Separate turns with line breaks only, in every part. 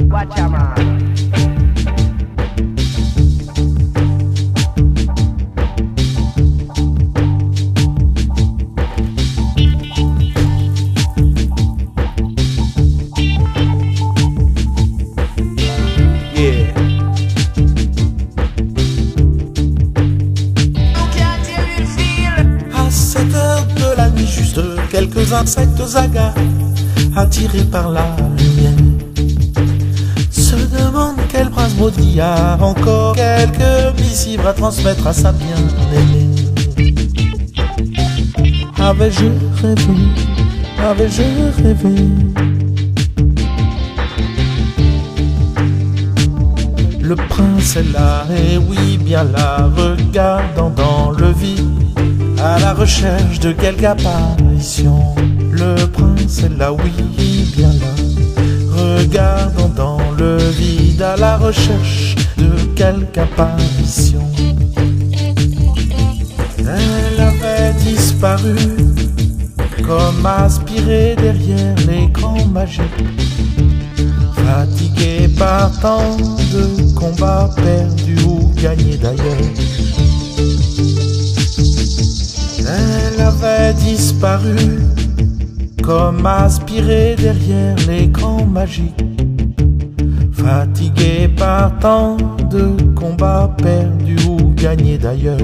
Watch out, man.
Quelques insectes hagards, attirés par la lumière, se demandent quel prince maudit a encore quelques missives à transmettre à sa bien-aimée. Avais-je rêvé, avais-je rêvé le prince est là, et oui bien là, regardant dans le vide, à la recherche de quelque apparition. Le prince est là, oui, bien là, regardant dans le vide, à la recherche de quelque apparition. Elle avait disparu, comme aspirée derrière l'écran magique, fatiguée par tant de combats perdus ou gagnés d'ailleurs. Elle avait disparu, comme aspirée derrière l'écran magique, fatiguée par tant de combats perdus ou gagnés d'ailleurs.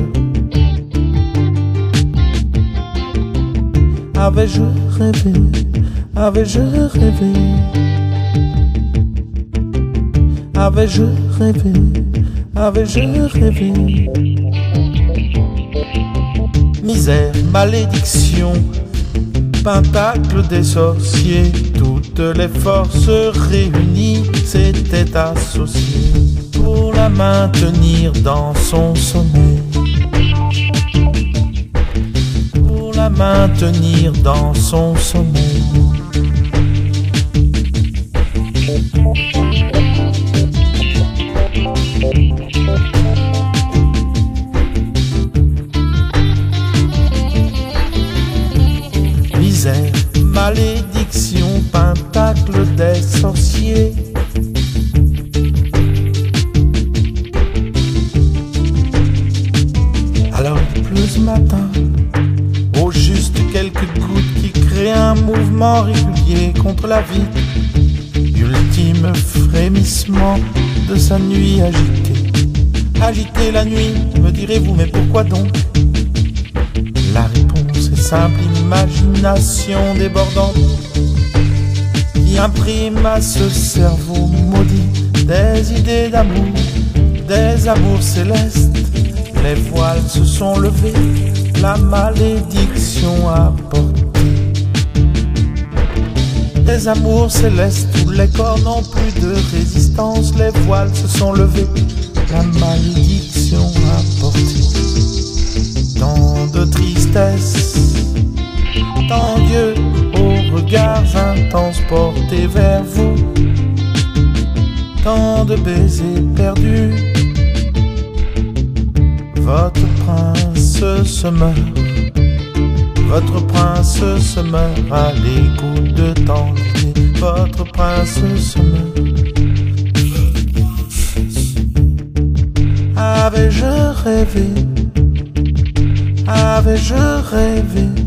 Avais-je rêvé, avais-je rêvé, avais-je rêvé, avais-je rêvé. Misère, malédiction, pentacle des sorciers, toutes les forces réunies s'étaient associées pour la maintenir dans son sommeil, pour la maintenir dans son sommeil. Misère, malédiction, pentacle des sorciers. Alors il pleut ce matin, au juste quelques gouttes qui créent un mouvement régulier contre la vie. Ultime frémissement de sa nuit agitée. Agitée la nuit, me direz-vous, mais pourquoi donc? La réponse est simple, imagination débordante qui imprime à ce cerveau maudit des idées d'amour, des amours célestes. Les voiles se sont levés, la malédiction a porté. Des amours célestes où les corps n'ont plus de résistance, les voiles se sont levés, la malédiction a porté. Tant de tristesse, tant d'yeux aux regards intenses portés vers vous, tant de baisers perdus. Votre prince se meurt, votre prince se meurt à l'écoute de tant d'idées. Votre prince se meurt. Avais-je rêvé, avais-je rêvé